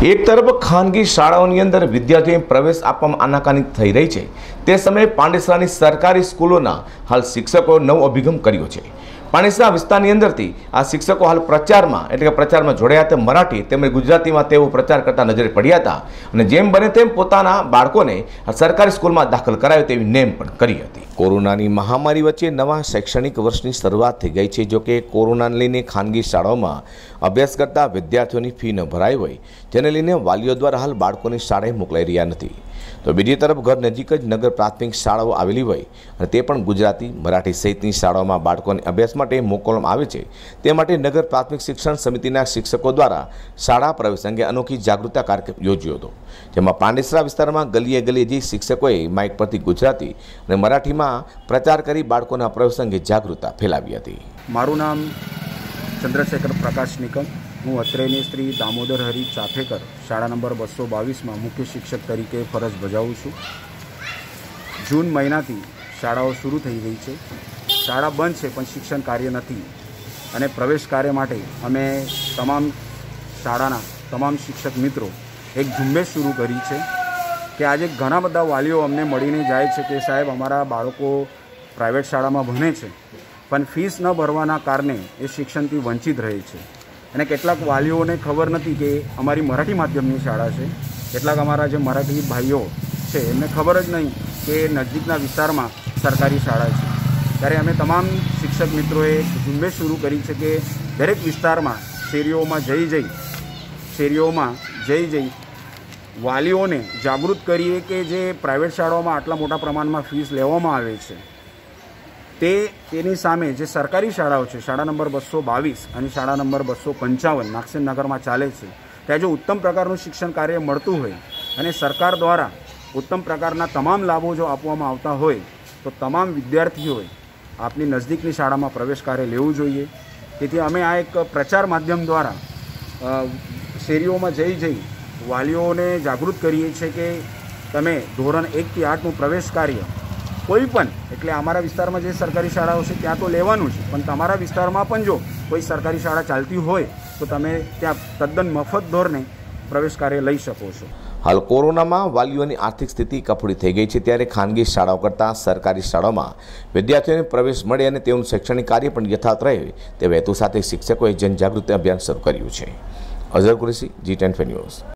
એક તરફ ખાનગી શાળાઓની અંદર વિદ્યાર્થીઓને પ્રવેશ આપવામાં આનાકાની થઈ રહી છે, તે સમયે પાંડેસરાની સરકારી સ્કૂલોના હાલ શિક્ષકોએ નવો અભિગમ કર્યો છે। પાંડેસરા વિસ્તારની અંદરથી આ શિક્ષકો હાલ પ્રચારમાં જોડાયા હતા। મરાઠી તેમજ ગુજરાતીમાં તેઓ પ્રચાર કરતા નજરે પડ્યા હતા અને જેમ બને તેમ પોતાના બાળકોને સરકારી સ્કૂલમાં દાખલ કરાવે તેવી નેમ પણ કરી હતી। કોરોનાની મહામારી વચ્ચે નવા શૈક્ષણિક વર્ષની શરૂઆત થઈ ગઈ છે। જો કે કોરોનાને લઈને ખાનગી શાળાઓમાં અભ્યાસ કરતા વિદ્યાર્થીઓની ફી ન ભરાઈ હોય, જેને લઈને વાલીઓ દ્વારા હાલ બાળકોની શાળાએ મોકલાઈ રહ્યા નથી। તો બીજી તરફ ઘર નજીક જ નગર પ્રાથમિક શાળાઓ આવેલી હોય અને તે પણ ગુજરાતી, મરાઠી સહિતની શાળાઓમાં બાળકોને અભ્યાસ માટે મોકલવામાં આવે છે। તે માટે નગર પ્રાથમિક શિક્ષણ સમિતિના શિક્ષકો દ્વારા શાળા પ્રવેશ અંગે અનોખી જાગૃતતા કાર્યક્રમ યોજ્યો હતો, જેમાં પાંડેસરા વિસ્તારમાં ગલીએ ગલીએ જઈ શિક્ષકોએ માઇક પરથી ગુજરાતી અને મરાઠીમાં પ્રચાર કરી બાળકોના પ્રવેશ અંગે જાગૃતતા ફેલાવી હતી। મારું નામ ચંદ્રશેખર પ્રકાશ નિકમ, હું અત્રેની શ્રી દામોદર હરી ચાફેકર શાળા નંબર 222માં મુખ્ય શિક્ષક તરીકે ફરજ બજાવું છું। જૂન મહિનાથી શાળાઓ શરૂ થઈ ગઈ છે। શાળા બંધ છે પણ શિક્ષણ કાર્ય નથી અને પ્રવેશ કાર્ય માટે અમે તમામ શાળાના તમામ શિક્ષક મિત્રો એક ઝુંબેશ શરૂ કરી છે કે આજે ઘણા બધા વાલીઓ અમને મળીને જાય છે કે સાહેબ, અમારા બાળકો પ્રાઇવેટ શાળામાં ભણે છે પણ ફીસ ન ભરવાના કારણે એ શિક્ષણથી વંચિત રહે છે અને કેટલાક વાલીઓને ખબર નથી કે અમારી મરાઠી માધ્યમની શાળા છે। કેટલાક અમારા જે મરાઠી ભાઈઓ છે એમને ખબર જ નહીં કે નજીકના વિસ્તારમાં સરકારી શાળા છે। ત્યારે અમે તમામ શિક્ષક મિત્રોએ ઝુંબેશ શરૂ કરી છે કે દરેક વિસ્તારમાં શેરીઓમાં જઈ વાલીઓને જાગૃત કરીએ કે જે પ્રાઇવેટ શાળાઓમાં આટલા મોટા પ્રમાણમાં ફીસ લેવામાં આવે છે તેની સામે જે સરકારી શાળાઓ છે, શાળા નંબર 222 અને શાળા નંબર 255 નાગસેન નગરમાં ચાલે છે, ત્યાં જો ઉત્તમ પ્રકારનું શિક્ષણ કાર્ય મળતું હોય અને સરકાર દ્વારા ઉત્તમ પ્રકારના તમામ લાભો જો આપવામાં આવતા હોય તો તમામ વિદ્યાર્થીઓએ આપની નજદીકની શાળામાં પ્રવેશ કાર્ય લેવું જોઈએ। તેથી અમે આ એક પ્રચાર માધ્યમ દ્વારા શેરીઓમાં જઈ વાલીઓને જાગૃત કરીએ છીએ કે તમે ધોરણ 1 થી 8નું પ્રવેશ કાર્ય કોઈ પણ, એટલે અમારા વિસ્તારમાં જે સરકારી શાળાઓ છે ત્યાં તો લેવાનું છે, પણ તમારા વિસ્તારમાં પણ જો કોઈ સરકારી શાળા ચાલતી હોય તો તમે ત્યાં તદ્દન મફત ધોરણે પ્રવેશ કાર્ય લઈ શકો છો। હાલ કોરોનામાં વાલીઓની આર્થિક સ્થિતિ કફોડી થઈ ગઈ છે, ત્યારે ખાનગી શાળાઓ કરતાં સરકારી શાળાઓમાં વિદ્યાર્થીઓને પ્રવેશ મળે અને તેનું શૈક્ષણિક કાર્ય પણ યથાવત રહે તે હેતુ સાથે શિક્ષકોએ જનજાગૃતિ અભિયાન શરૂ કર્યું છે। Azhar Qureshi, G10 news.